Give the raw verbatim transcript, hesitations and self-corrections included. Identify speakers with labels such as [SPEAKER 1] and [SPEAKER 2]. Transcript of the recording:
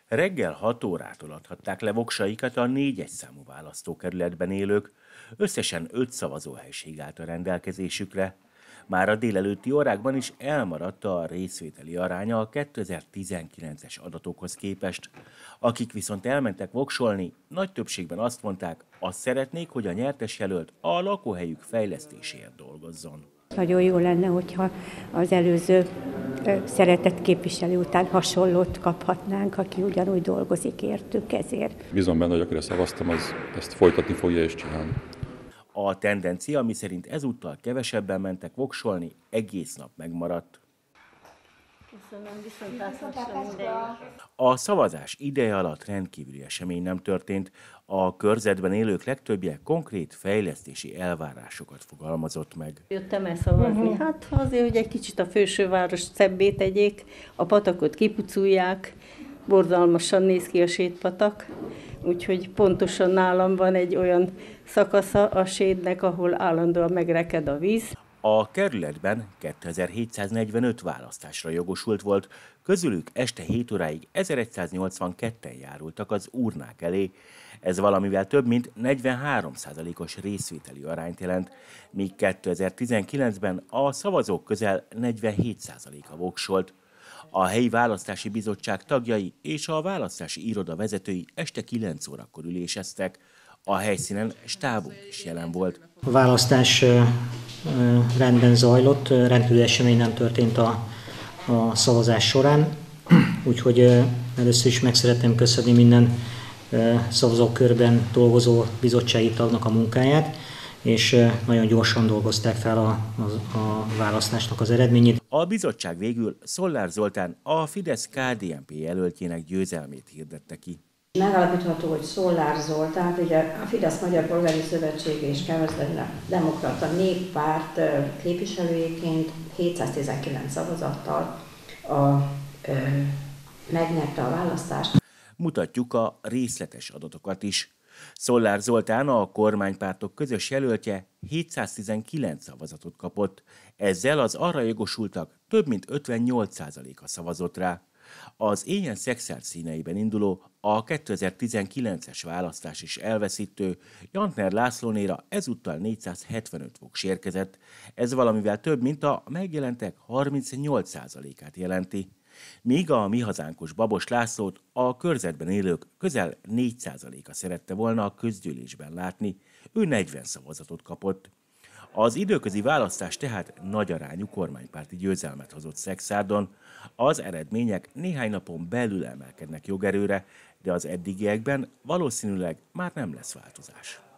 [SPEAKER 1] Reggel hat órától adhatták le voksaikat a négyes számú választókerületben élők, összesen öt szavazóhelység állt a rendelkezésükre. Már a délelőtti órákban is elmaradt a részvételi aránya a kétezer-tizenkilences adatokhoz képest. Akik viszont elmentek voksolni, nagy többségben azt mondták, azt szeretnék, hogy a nyertes jelölt a lakóhelyük fejlesztéséért dolgozzon.
[SPEAKER 2] Nagyon jó lenne, hogyha az előző szeretett képviselő után hasonlót kaphatnánk, aki ugyanúgy dolgozik értük ezért.
[SPEAKER 3] Bízom benne, hogy akire szavaztam, az ezt folytatni fogja és csinálni.
[SPEAKER 1] A tendencia, miszerint ezúttal kevesebben mentek voksolni, egész nap megmaradt.
[SPEAKER 4] Köszönöm, viszontlátásra mindenki.
[SPEAKER 1] A szavazás ideje alatt rendkívüli esemény nem történt. A körzetben élők legtöbbje konkrét fejlesztési elvárásokat fogalmazott meg.
[SPEAKER 4] Jöttem el szavazni. Uh-huh. Hát azért, hogy egy kicsit a fősőváros szebbé tegyék, a patakot kipuculják, borzalmasan néz ki a sétpatak, úgyhogy pontosan nálam van egy olyan szakasza a sétnek, ahol állandóan megreked a víz.
[SPEAKER 1] A kerületben kétezer-hétszáznegyvenöt választásra jogosult volt, közülük este hét óráig ezeregyszáznyolcvanketten járultak az urnák elé. Ez valamivel több mint negyvenhárom százalékos részvételi arányt jelent, míg kétezer-tizenkilencben a szavazók közel negyvenhét százaléka voksolt. A helyi választási bizottság tagjai és a választási iroda vezetői este kilenc órakor üléseztek. A helyszínen stábunk is jelen volt.
[SPEAKER 5] A választás rendben zajlott, rendkívüli esemény nem történt a, a szavazás során, úgyhogy először is meg szeretném köszönni minden szavazókörben dolgozó bizottsági tagnak a munkáját, és nagyon gyorsan dolgozták fel a, a, a választásnak az eredményét.
[SPEAKER 1] A bizottság végül Szollár Zoltán, a Fidesz-ká dé en pé jelöltjének győzelmét hirdette ki.
[SPEAKER 6] Megállapítható, hogy Szollár Zoltán, ugye a Fidesz Magyar Polgári Szövetség és Kereszténydemokrata Néppárt képviselőjeként hétszáztizenkilenc szavazattal a, ö, megnyerte a választást.
[SPEAKER 1] Mutatjuk a részletes adatokat is. Szollár Zoltán, a kormánypártok közös jelöltje, hétszáztizenkilenc szavazatot kapott, ezzel az arra jogosultak több mint ötvennyolc százaléka szavazott rá. Az éjjel szexárt színeiben induló, a kétezer-tizenkilences választás is elveszítő Jantner Lászlónéra ezúttal négyszázhetvenöt voks érkezett, ez valamivel több, mint a megjelentek harmincnyolc százalékát jelenti. Míg a Mi Hazánkos Babos Lászlót a körzetben élők közel négy százaléka szerette volna a közgyűlésben látni, ő negyven szavazatot kapott. Az időközi választás tehát nagy arányú kormánypárti győzelmet hozott Szekszárdon. Az eredmények néhány napon belül emelkednek jogerőre, de az eddigiekben valószínűleg már nem lesz változás.